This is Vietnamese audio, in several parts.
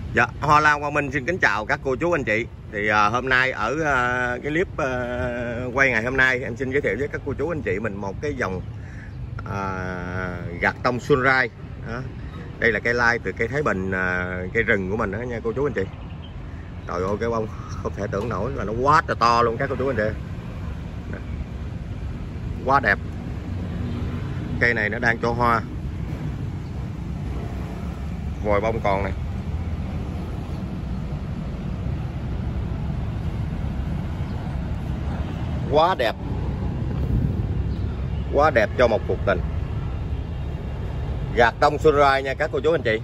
Dạ, Hoa Lan Quang Minh xin kính chào các cô chú anh chị. Thì hôm nay ở cái clip quay ngày hôm nay em xin giới thiệu với các cô chú anh chị mình một cái dòng gặt tông Sunrise. Đây là cây lai từ cây Thái Bình, cây rừng của mình đó nha cô chú anh chị. Trời ơi, cái bông không thể tưởng nổi là nó quá trời to luôn các cô chú anh chị. Quá đẹp. Cây này nó đang cho hoa. Vòi bông còn này. Quá đẹp. Quá đẹp cho một cuộc tình. Gạt tông Sunrise nha các cô chú anh chị.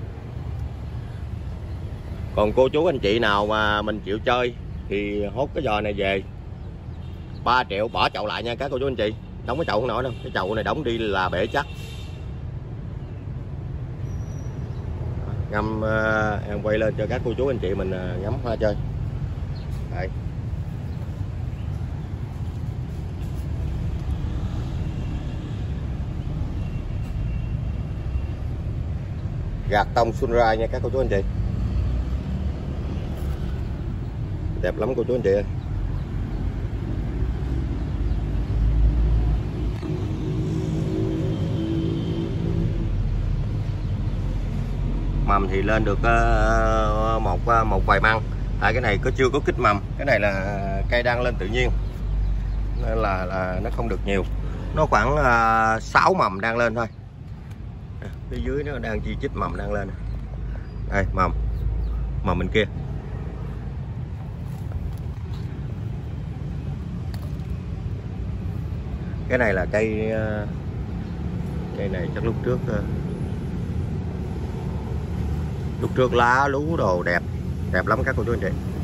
Còn cô chú anh chị nào mà mình chịu chơi thì hốt cái giò này về 3 triệu bỏ chậu lại nha các cô chú anh chị. Đóng cái chậu không nổi đâu, cái chậu này đóng đi là bể chắc. Ngâm em quay lên cho các cô chú anh chị mình ngắm hoa chơi. Đây. Gạt tông Sunrise nha các cô chú anh chị. Đẹp lắm cô chú anh chị ơi. Mầm thì lên được một vài măng. Tại cái này chưa có kích mầm. Cái này là cây đang lên tự nhiên nên là nó không được nhiều. Nó khoảng 6 mầm đang lên thôi. Phía dưới nó đang chi chít mầm đang lên. Đây mầm bên kia. Cái này là cây này chắc lúc trước lá lú đồ đẹp lắm các cô chú anh chị.